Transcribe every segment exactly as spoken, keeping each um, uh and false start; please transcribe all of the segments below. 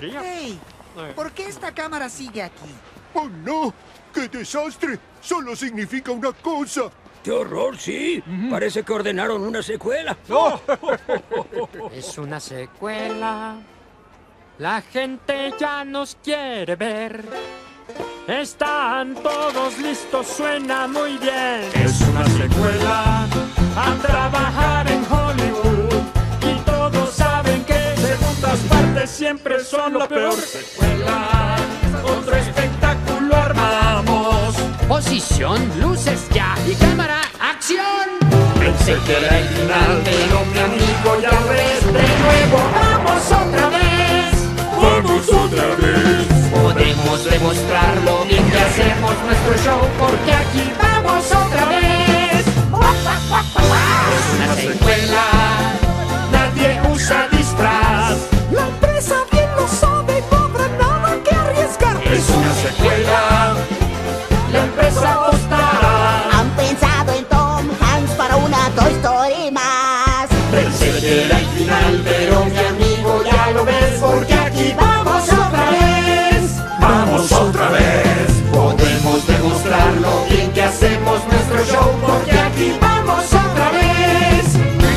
podría. Hey, ¿por qué esta cámara sigue aquí? ¡Oh, no! ¡Qué desastre! Solo significa una cosa. ¡Qué horror, sí! Uh-huh. Parece que ordenaron una secuela. ¡Oh! Es una secuela. La gente ya nos quiere ver. Están todos listos, suena muy bien. Es una secuela a trabajar en Hollywood. Y todos saben que segundas partes siempre son lo peor. Secuela, otro espectáculo armamos. Posición, luces ya y cámara, acción. Pensé que era el final, pero mi amigo ya ves. De nuevo, vamos otra vez. Vamos otra vez. Podemos demostrar lo bien que hacemos nuestro show, porque aquí vamos otra vez. Es una secuela, nadie usa disfraz. La empresa bien lo sabe, no habrá nada que arriesgar. Es una secuela, la empresa apostará. Han pensado en Tom Hanks para una Toy Story más. Pensé que era el final, pero mi amigo ya lo ves, porque aquí vamos otra vez. Vamos otra vez. Podemos demostrar lo bien que hacemos nuestro show, porque aquí vamos otra vez.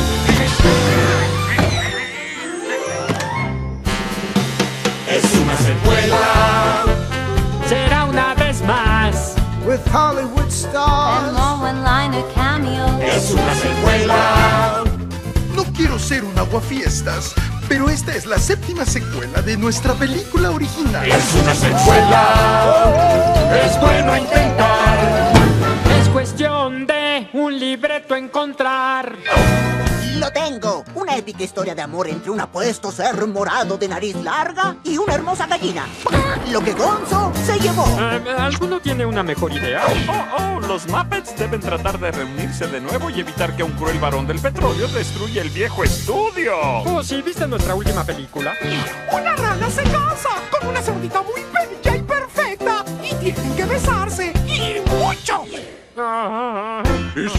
Es una secuela. Será una vez más. With Hollywood stars. And Lowen line a cameo. Es una secuela. No quiero ser un aguafiestas, pero esta es la séptima secuela de nuestra película original. Es una secuela. Es bueno intentar. Es cuestión de un libreto encontrar. Lo tengo, una épica historia de amor entre un apuesto ser morado de nariz larga y una hermosa gallina. Lo que Gonzo se llevó. Eh, ¿Alguno tiene una mejor idea? Oh, oh, los Muppets deben tratar de reunirse de nuevo y evitar que un cruel varón del petróleo destruya el viejo estudio. Oh, sí, ¿viste nuestra última película? Una rana se casa con una cerdita muy bella y perfecta. Y tienen que besarse. ¡Y mucho! Ah, Es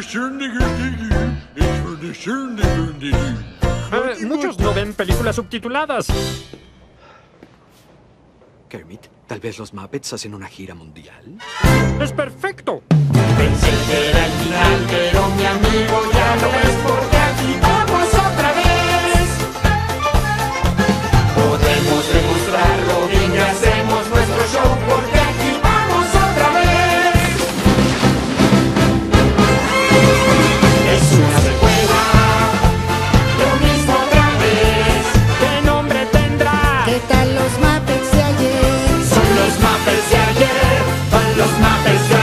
eh, muchos no ven películas subtituladas. Kermit, tal vez los Muppets hacen una gira mundial. ¡Es perfecto! Pensé que era el final, pero mi amigo ya lo ves, porque aquí vamos otra vez. Podemos demostrar lo bien que hacemos nuestro show, porque aquí vamos otra vez. Es una secuela, lo mismo otra vez. ¿Qué nombre tendrá? ¿Qué tal los Muppets de ayer? Son los Muppets de ayer, son los Muppets de